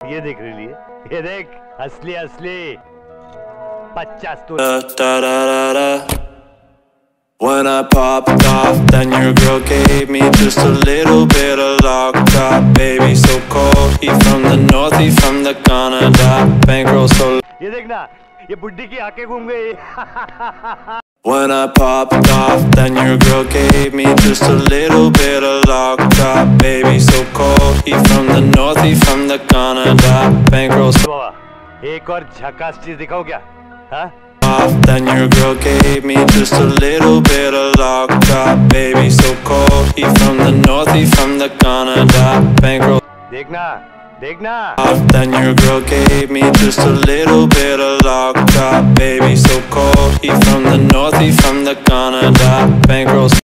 ये देख रही है, ये देख असली असली 50 तो When I popped off, then your girl gave me just a little bit of lock top. Baby, so cold, he from the north, he from the Canada. Bankroll so. ये देखना, ये बुड्ढी की आंखें घूम गई. When I popped off, then your girl gave me just a little bit of lock top. Baby, so cold, he from the north, he from the Canada. Bankroll so. एक और झकास चीज दिखाओ क्या? हाँ? Then your girl gave me just a little bit of lock top. Baby, so cold, he from the north, he from the Canada. Bankroll. देखना, देखना. Then your girl gave me just a little bit of lock top. Baby, so cold, he from the north, he from the Canada. Bankroll.